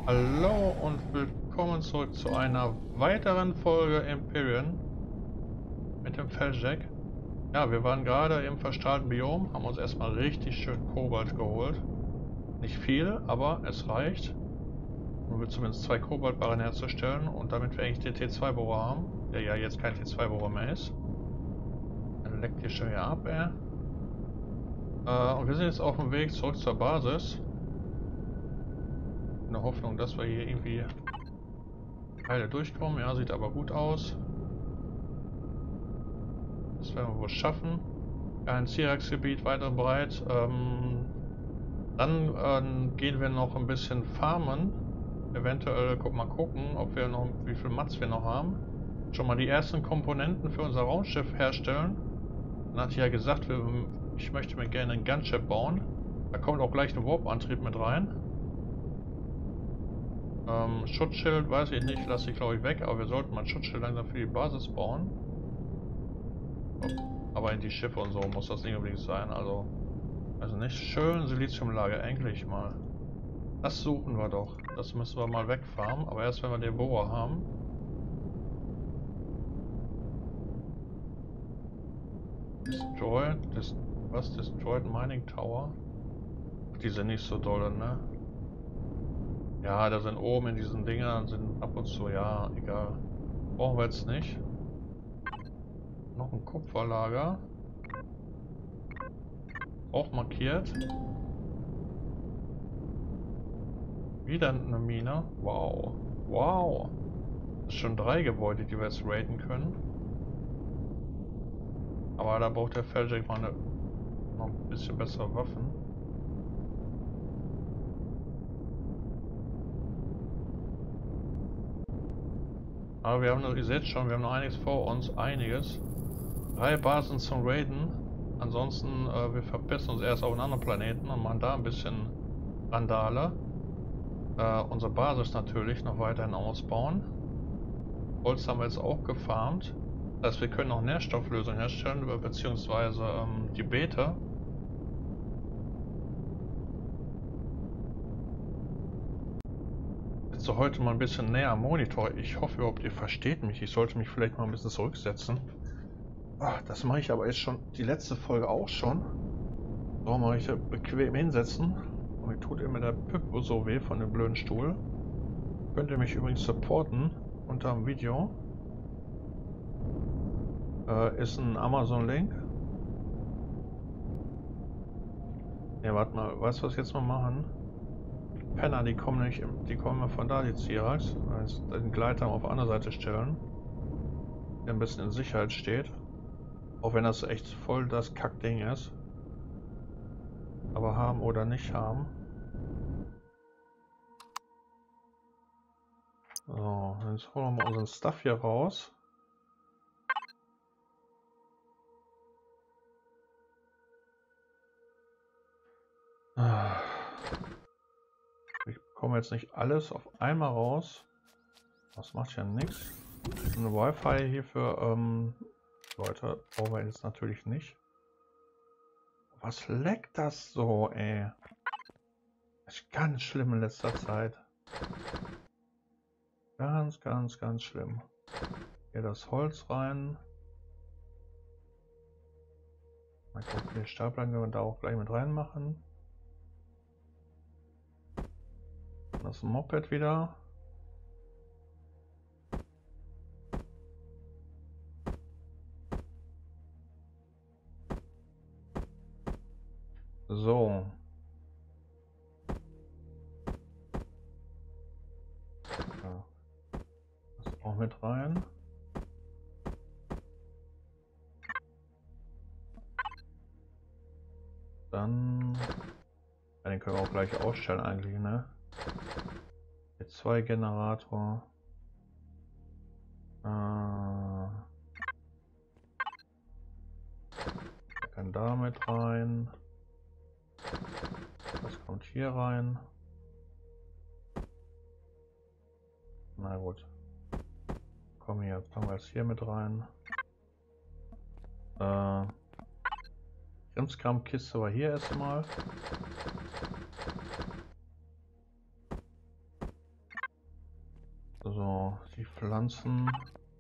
Hallo und willkommen zurück zu einer weiteren Folge Empyrean mit dem Felljack. Ja, wir waren gerade im verstrahlten Biom, haben uns erstmal richtig schön Kobalt geholt. Nicht viel, aber es reicht, um zumindest 2 Kobaltbarren herzustellen und damit wir eigentlich den T2-Bohrer haben, der ja jetzt kein T2-Bohrer mehr ist. Dann leckt hier schon wieder ab, ey. Und wir sind jetzt auf dem Weg zurück zur Basis. In der Hoffnung, dass wir hier irgendwie heile durchkommen. Ja, sieht aber gut aus. Das werden wir wohl schaffen. Ein Cyrax-Gebiet weit und breit. Dann gehen wir noch ein bisschen farmen. Eventuell mal gucken, ob wir noch, wie viel Mats wir noch haben. Schon mal die ersten Komponenten für unser Raumschiff herstellen. Dann hatte ich ja gesagt, ich möchte mir gerne ein Gunship bauen. Da kommt auch gleich ein Warp-Antrieb mit rein. Schutzschild weiß ich nicht, lasse ich glaube ich weg, aber wir sollten mal ein Schutzschild langsam für die Basis bauen. Aber in die Schiffe und so muss das nicht unbedingt sein, also nicht. Schön Siliziumlager, endlich mal. Das suchen wir doch. Das müssen wir mal wegfarmen, aber erst wenn wir den Bohrer haben. Destroyed Mining Tower? Die sind nicht so dolle, ne? Ja, da sind oben in diesen Dingern sind ab und zu, ja, egal. Brauchen wir jetzt nicht. Noch ein Kupferlager. Auch markiert. Wieder eine Mine. Wow. Wow. Das sind schon 3 Gebäude, die wir jetzt raiden können. Aber da braucht der Felljack mal noch ein bisschen bessere Waffen. Aber wir haben noch, ihr seht schon, wir haben noch einiges vor uns. Einiges. 3 Basen zum Raiden. Ansonsten, wir verpissen uns erst auf einen anderen Planeten und machen da ein bisschen Randale. Unsere Basis natürlich noch weiterhin ausbauen. Holz haben wir jetzt auch gefarmt. Das heißt, wir können auch Nährstofflösungen herstellen, beziehungsweise die Beete. Jetzt so heute mal ein bisschen näher am Monitor. Ich hoffe überhaupt, ihr versteht mich. Ich sollte mich vielleicht mal ein bisschen zurücksetzen. Ach, das mache ich aber jetzt schon die letzte Folge auch schon. So, mache ich bequem hinsetzen. Und mir tut immer der Püpp so weh von dem blöden Stuhl. Könnt ihr mich übrigens supporten unter dem Video. Ist ein Amazon-Link. Ja, warte mal, weißt du, was wir jetzt mal machen? Penner, die kommen nicht, die kommen von da, die Cyrax. Also den Gleiter auf der anderen Seite stellen. Der ein bisschen in Sicherheit steht. Auch wenn das echt voll das Kackding ist. Aber haben oder nicht haben. So, jetzt holen wir mal unseren Stuff hier raus. Ich bekomme jetzt nicht alles auf einmal raus. Das macht ja nichts. Eine Wi-Fi hier für Leute brauchen wir jetzt natürlich nicht. Was leckt das so, ey? Das ist ganz schlimm in letzter Zeit. Ganz, ganz, ganz schlimm. Hier das Holz rein. Mal gucken, die Stapeln können wir da auch gleich mit reinmachen. Das Moped wieder. So. Ja. Das auch mit rein. Dann. Ja, den können wir auch gleich ausstellen eigentlich, ne? Jetzt 2 Generator. Der kann da mit rein. Das kommt hier rein. Na gut. Komm hier, fangen wir jetzt hier mit rein. Krimskram-Kiste war hier erstmal. Pflanzen.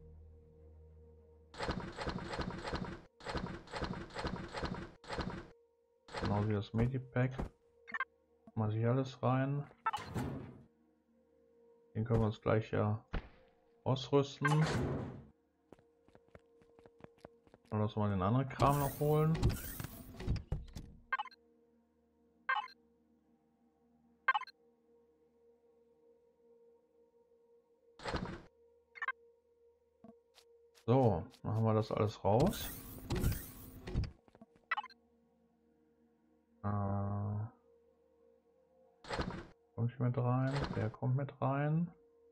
Genau wie das Medipack. Mal hier alles rein. Den können wir uns gleich ja ausrüsten. Dann lassen wir den anderen Kram noch holen. So, machen wir das alles raus. Kommt hier mit rein? Der kommt mit rein.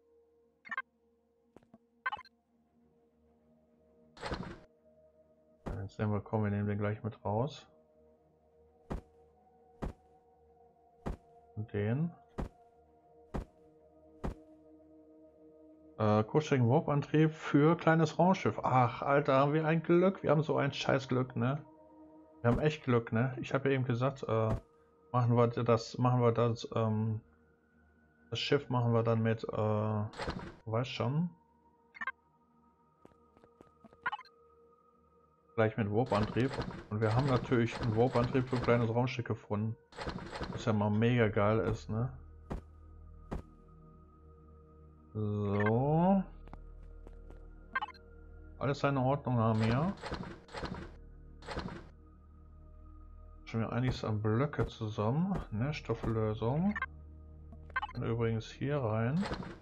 Jetzt sehen wir, komm, wir nehmen den gleich mit raus. Und den. Kurzstrecken Warp-Antrieb für kleines Raumschiff. Ach, Alter, haben wir ein Glück. Wir haben so ein scheiß Glück, ne? Wir haben echt Glück, ne? Ich habe ja eben gesagt, machen wir das Schiff machen wir dann mit, weiß schon. Gleich mit Warp-Antrieb. Und wir haben natürlich einen Warp-Antrieb für ein kleines Raumschiff gefunden. Was ja mal mega geil ist, ne? So. Alles seine Ordnung haben wir. Schon wieder einiges an Blöcke zusammen. Nährstofflösung. Und übrigens hier rein.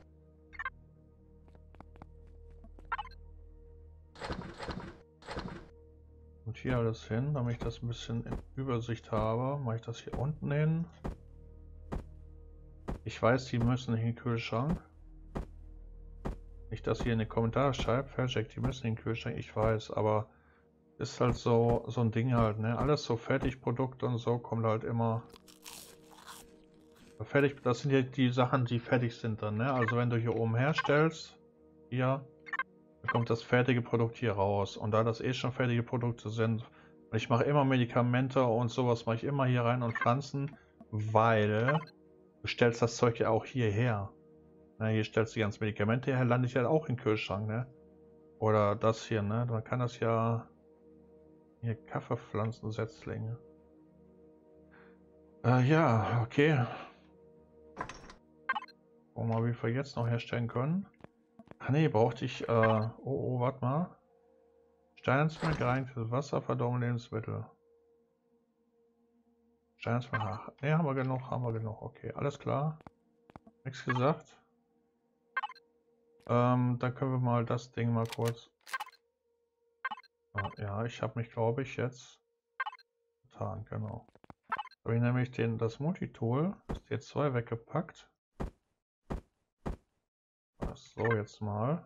Und hier alles hin, damit ich das ein bisschen in Übersicht habe. Mache ich das hier unten hin. Ich weiß, die müssen in den Kühlschrank. Nicht, dass ihr in die Kommentare schreibt, Fairjack, die müssen in den Kühlschrank. Ich weiß, aber ist halt so ein Ding halt, ne? Alles so Fertigprodukte und so kommt halt immer fertig. Das sind ja die Sachen, die fertig sind dann, ne? Also wenn du hier oben herstellst, hier, dann kommt das fertige Produkt hier raus. Und da das eh schon fertige Produkte sind, und ich mache immer Medikamente und sowas mache ich immer hier rein und Pflanzen, weil du stellst das Zeug ja auch hierher. Na, hier stellst du die ganzen Medikamente her, landet ja auch im Kühlschrank, ne? Oder das hier, ne? Dann kann das ja hier Kaffeepflanzensetzlinge. Ja, okay. Gucken wir mal, wie wir jetzt noch herstellen können. Ach nee, brauchte ich, oh, warte mal. Steinsmehl, gereinigtes Wasser, Verdauung, Lebensmittel. Steinsmehl, ach, ne, haben wir genug, okay, alles klar. Nichts gesagt. Dann können wir mal das Ding mal kurz. Ja, ich habe mich, glaube ich, jetzt getan, genau. Habe ich nämlich das Multitool, das T2 weggepackt. So, jetzt mal.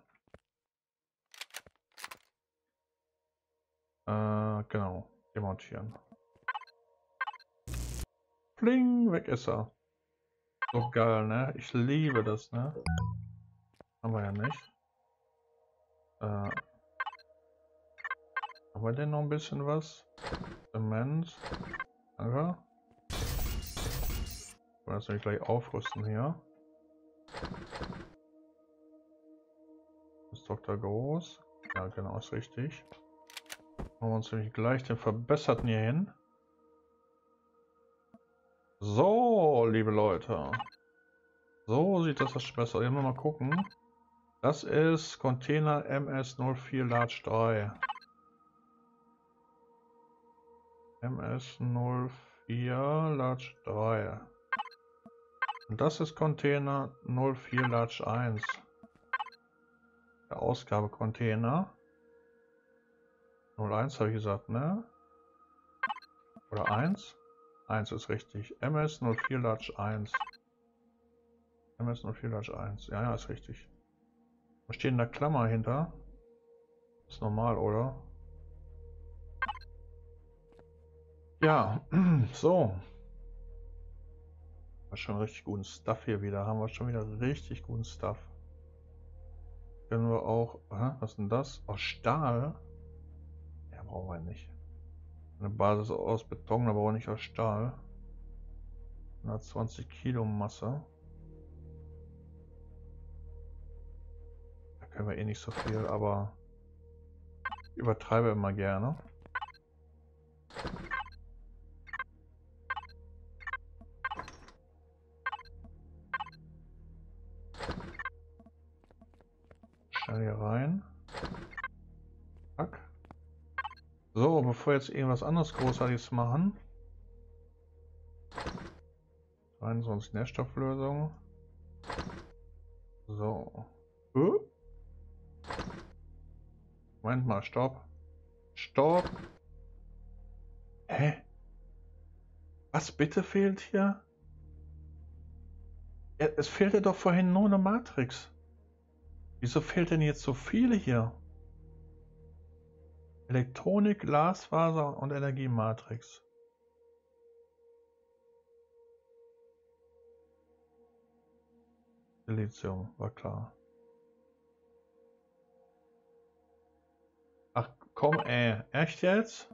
Genau, demontieren. Pling, weg ist er. So geil, ne? Ich liebe das, ne? Haben wir ja nicht. Haben wir denn noch ein bisschen was? Zement. Danke. Wir das nämlich gleich aufrüsten hier. Das ist Dr. Groß. Ja, genau, ist richtig. Machen wir uns nämlich gleich den verbesserten hier hin. So, liebe Leute. So sieht das besser aus. Jetzt mal gucken. Das ist Container MS04 Large 3. MS04 Large 3. Und das ist Container 04 Large 1. Der Ausgabecontainer. 01 habe ich gesagt, ne? Oder 1? 1 ist richtig. MS04 Large 1. MS04 Large 1. Ja, ja, ist richtig. Da stehen da Klammer hinter. Ist normal, oder? Ja, so. War schon richtig guten Stuff hier wieder. Haben wir schon wieder richtig guten Stuff. Können wir auch. Was ist denn das? Aus Stahl? Ja, brauchen wir nicht. Eine Basis aus Beton, aber auch nicht aus Stahl. 120 Kilo Masse. Da können wir eh nicht so viel, aber ich übertreibe immer gerne. Schnell hier rein. Zack. So, bevor wir jetzt irgendwas anderes Großartiges machen. Rein, sonst Nährstofflösung. So. Moment mal, stopp. Stopp. Hä? Was bitte fehlt hier? Ja, es fehlte doch vorhin nur eine Matrix. Wieso fehlt denn jetzt so viele hier? Elektronik, Glasfaser und Energiematrix. Silizium, war klar. Ach komm, echt jetzt?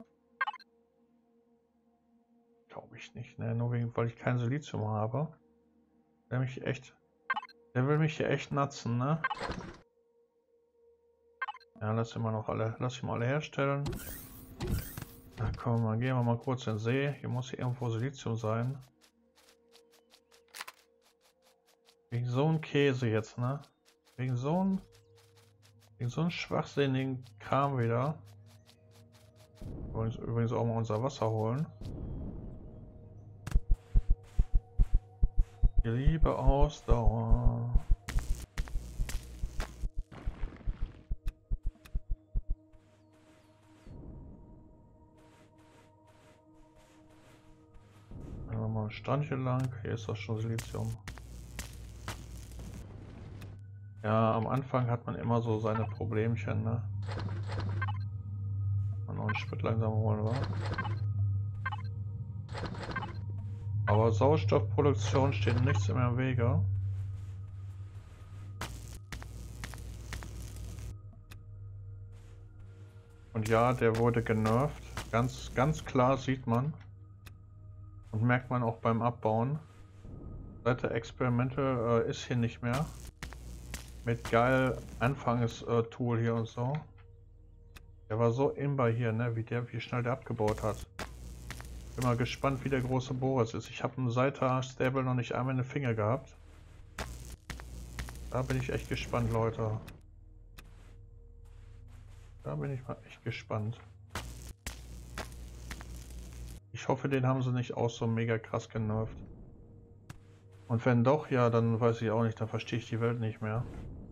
Glaube ich nicht, ne? Nur wegen, weil ich kein Silizium habe. Der will mich hier echt natzen, ne? Ja, lass ihn mal alle herstellen. Na komm, mal gehen wir mal kurz in den See. Hier muss hier irgendwo Silizium sein. Wegen so einem Käse jetzt, ne? Wegen so einem schwachsinnigen Kram wieder. Übrigens auch mal unser Wasser holen. Die liebe Ausdauer. Dann machen wir mal ein Strandchen lang. Hier ist das schon Silizium. Ja, am Anfang hat man immer so seine Problemchen, ne? Man noch einen Sprit langsam holen, wa? Aber Sauerstoffproduktion steht nichts mehr im Wege. Und ja, der wurde genervt. Ganz klar sieht man. Und merkt man auch beim Abbauen. Seit der Experimente ist hier nicht mehr. Mit geil Anfangs-Tool hier und so. Der war so imbar hier, ne? Wie schnell der abgebaut hat. Bin mal gespannt, wie der große Boris ist. Ich habe einen Seiter-Stable noch nicht einmal in den Finger gehabt. Da bin ich echt gespannt, Leute. Da bin ich mal echt gespannt. Ich hoffe, den haben sie nicht auch so mega krass genervt. Und wenn doch, ja, dann weiß ich auch nicht, dann verstehe ich die Welt nicht mehr.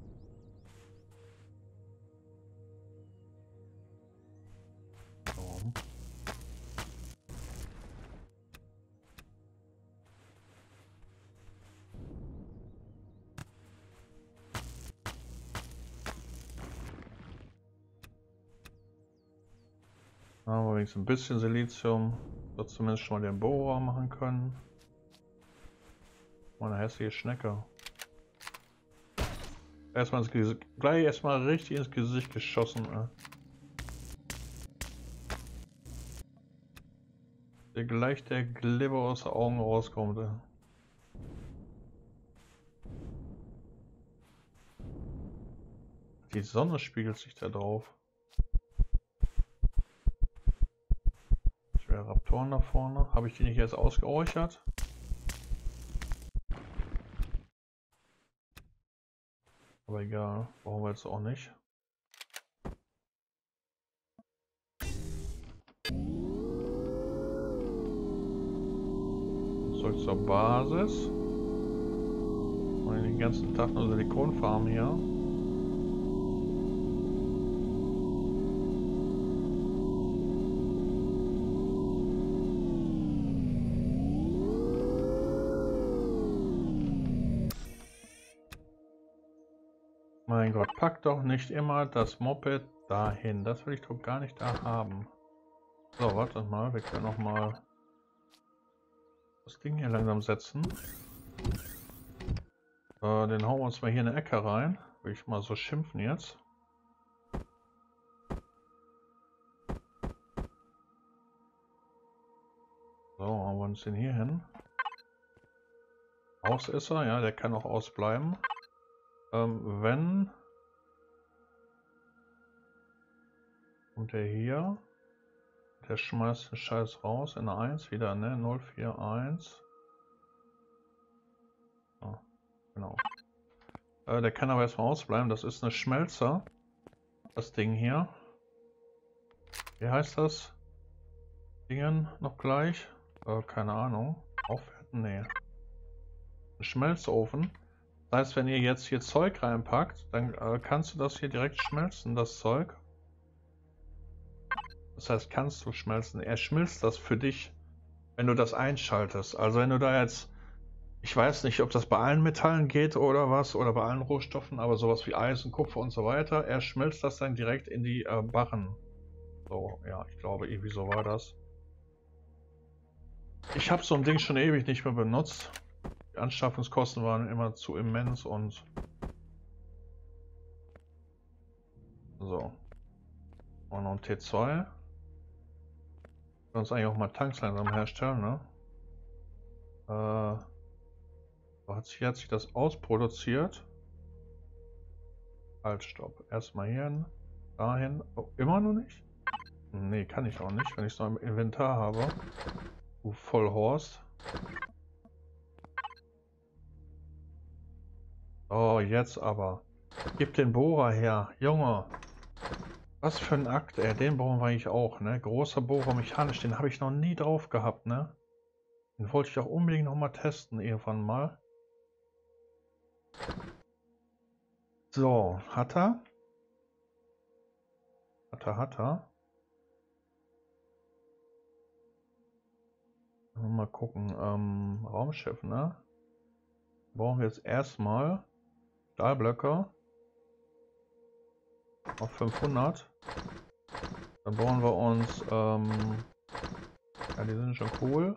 So. Da haben wir wenigstens ein bisschen Silizium, wird zumindest schon mal den Bohrer machen können. Meine hässliche Schnecke. Gleich erstmal richtig ins Gesicht geschossen. Der gleich der Glibber aus den Augen rauskommt. Die Sonne spiegelt sich da drauf. Schwere Raptoren da vorne. Habe ich die nicht jetzt ausgeräuchert? Aber egal, brauchen wir jetzt auch nicht. Zurück zur Basis. Und den ganzen Tag nur Silikonfarm hier. Mein Gott, pack doch nicht immer das Moped dahin. Das will ich doch gar nicht da haben. So, wartet mal, wir können noch mal das Ding hier langsam setzen. Den hauen wir uns mal hier in eine Ecke rein. Will ich mal so schimpfen jetzt. So, hauen wir uns den hier hin. Aus ist er, ja, der kann auch ausbleiben. Wenn kommt der hier. Der schmeißt den Scheiß raus in eine 1 wieder, ne? 041. Oh, genau. Der kann aber erstmal ausbleiben. Das ist eine Schmelzer. Das Ding hier. Wie heißt das? Dingen noch gleich? Keine Ahnung. Aufwerten? Nee. Ein Schmelzofen. Das heißt, wenn ihr jetzt hier Zeug reinpackt, dann kannst du das hier direkt schmelzen, das Zeug. Das heißt, kannst du schmelzen. Er schmilzt das für dich, wenn du das einschaltest. Also wenn du da jetzt, ich weiß nicht, ob das bei allen Metallen geht oder was, oder bei allen Rohstoffen, aber sowas wie Eisen, Kupfer und so weiter, er schmilzt das dann direkt in die Barren. So, ja, ich glaube, irgendwie so war das. Ich habe so ein Ding schon ewig nicht mehr benutzt. Die Anschaffungskosten waren immer zu immens und so. Und noch ein T2. Wir können uns eigentlich auch mal Tanks langsam herstellen, ne? Hat sich das ausproduziert? Halt, stopp. Erstmal hierhin, dahin. Oh, immer noch nicht? Nee, kann ich auch nicht, wenn ich es noch im Inventar habe. Du Vollhorst. Oh, jetzt aber. Gib den Bohrer her, Junge. Was für ein Akt, ey. Den brauchen wir eigentlich auch, ne? Großer Bohrer mechanisch, den habe ich noch nie drauf gehabt, ne? Den wollte ich auch unbedingt noch mal testen, irgendwann mal. So, hat er? Hat er? Mal gucken, Raumschiff, ne? Brauchen wir jetzt erstmal Stahlblöcke auf 500. Dann bauen wir uns, ja, die sind schon cool.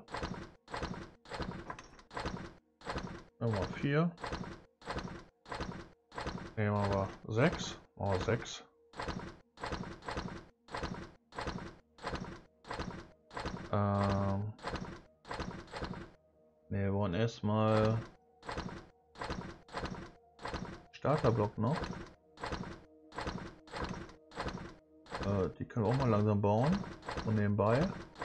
Nehmen wir 4. Nehmen wir 6. Oh, 6. Ne, wir wollen erstmal Starterblock noch. Die können wir auch mal langsam bauen. So nebenbei.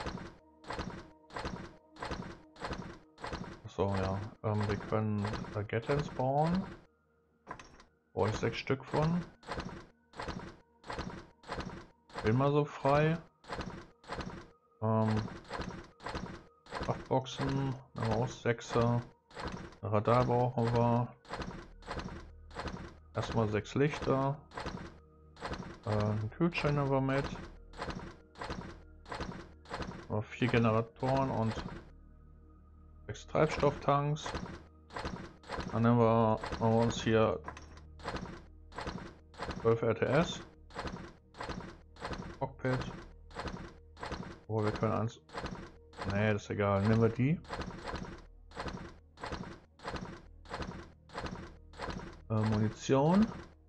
So, ja. Wir können Gatens bauen. Brauche ich 6 Stück von. Bin mal so frei. 8 Boxen. Dann haben wir auch 6er. Radar brauchen wir. Erstmal 6 Lichter. Einen Kühlschrank nehmen wir mit. 4 Generatoren und 6 Treibstofftanks. Dann nehmen wir uns hier 12 RTS. Cockpit. Oh, wir können eins. Nee, das ist egal. Nehmen wir die. Munition.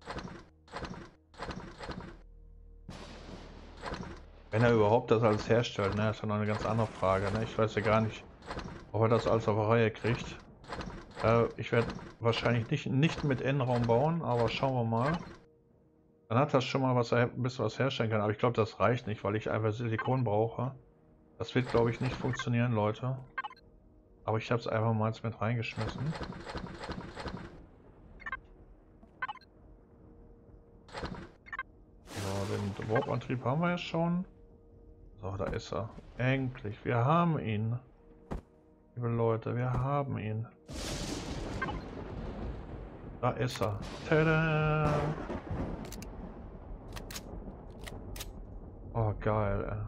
Wenn er überhaupt das alles herstellt, ne, ist ja noch eine ganz andere Frage. Ne? Ich weiß ja gar nicht, ob er das alles auf der Reihe kriegt. Ich werde wahrscheinlich nicht mit Innenraum bauen, aber schauen wir mal. Dann hat das schon mal ein bisschen was herstellen kann, aber ich glaube, das reicht nicht, weil ich einfach Silikon brauche. Das wird, glaube ich, nicht funktionieren, Leute. Aber ich habe es einfach mal mit reingeschmissen. So, den Warp-Antrieb haben wir ja schon. So, da ist er. Endlich, wir haben ihn. Liebe Leute, wir haben ihn. Da ist er. Tada! Oh, geil, ey.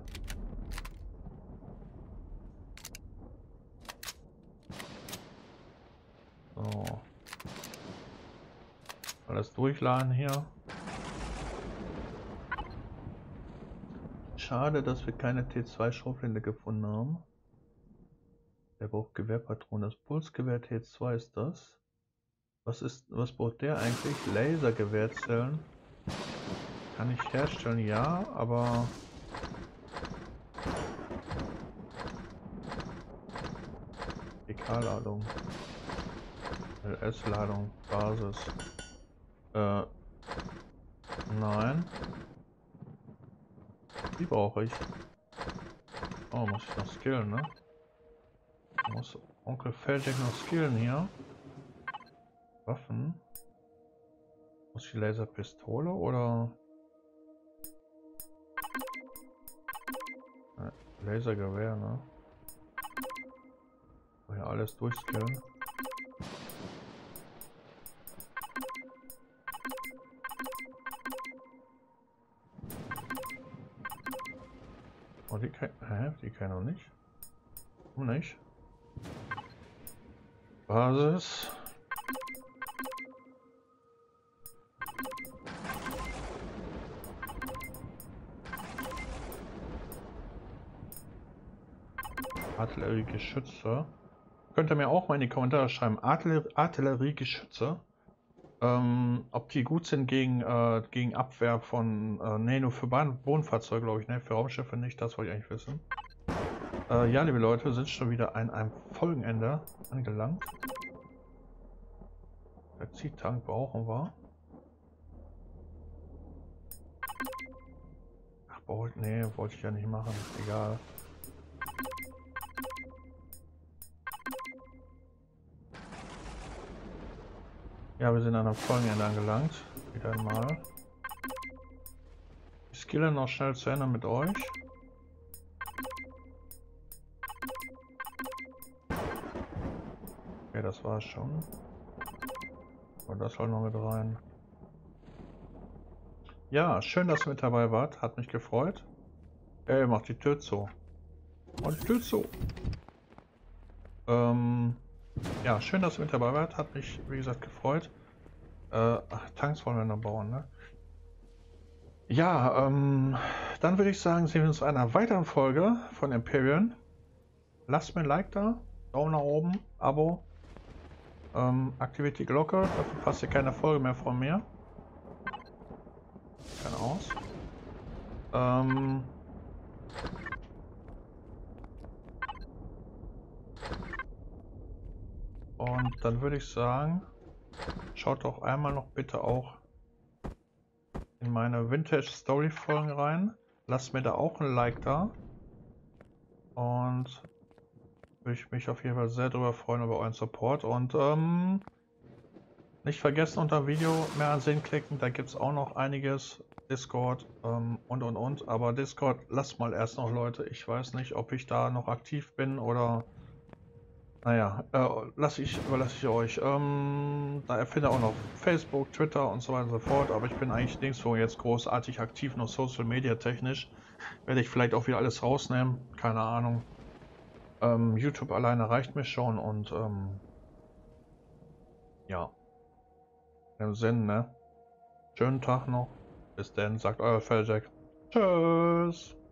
So. Alles durchladen hier. Schade, dass wir keine T2 Schrotflinte gefunden haben. Der braucht Gewehrpatronen. Das Pulsgewehr T2 ist das. Was braucht der eigentlich? Lasergewehrzellen. Kann ich herstellen, ja, aber PK-Ladung. LS-Ladung, Basis. Nein. Die brauche ich. Oh, muss ich noch skillen, ne? Muss Onkel Feldjack noch skillen hier. Waffen. Muss ich Laserpistole oder Lasergewehr, ne? Hier alles durchskillen. Oh, die kann. Hä? Die kann noch nicht. Warum nicht? Basis. Artilleriegeschütze. Könnt ihr mir auch mal in die Kommentare schreiben. Artilleriegeschütze. Ob die gut sind gegen Abwehr von. Ne, nur für Bodenfahrzeuge, glaube ich. Ne, für Raumschiffe nicht. Das wollte ich eigentlich wissen. Ja, liebe Leute, wir sind schon wieder an einem Folgenende angelangt. Der Ziehtank brauchen wir. Ach, nee, wollte ich ja nicht machen. Egal. Ja, wir sind an einem Folgenende angelangt. Wieder einmal. Ich skille noch schnell zu Ende mit euch. Okay, das war's schon. Und das soll noch mit rein. Ja, schön, dass ihr mit dabei wart. Hat mich gefreut. Ey, macht die Tür zu. Macht die Tür zu. Ja, schön, dass ihr mit dabei wart. Hat mich, wie gesagt, gefreut. Ach, Tanks wollen wir noch bauen, ne? Ja, dann würde ich sagen, sehen wir uns in einer weiteren Folge von Empyrean. Lasst mir ein Like da, Daumen nach oben, Abo, aktiviert die Glocke, dafür verpasst ihr keine Folge mehr von mir. Kann aus. Und dann würde ich sagen, schaut doch einmal noch bitte auch in meine Vintage Story Folgen rein. Lasst mir da auch ein Like da. Und würde ich mich auf jeden Fall sehr darüber freuen, über euren Support. Und nicht vergessen, unter dem Video mehr ansehen klicken. Da gibt es auch noch einiges. Discord und. Aber Discord, lasst mal erst noch, Leute. Ich weiß nicht, ob ich da noch aktiv bin oder. Naja, überlasse ich euch. Da erfinde auch noch Facebook, Twitter und so weiter und so fort. Aber ich bin eigentlich nirgendwo jetzt großartig aktiv, noch Social Media technisch. Werde ich vielleicht auch wieder alles rausnehmen. Keine Ahnung. YouTube alleine reicht mir schon und ja. Im Sinn, ne? Schönen Tag noch. Bis dann, sagt euer Feldjack. Tschüss.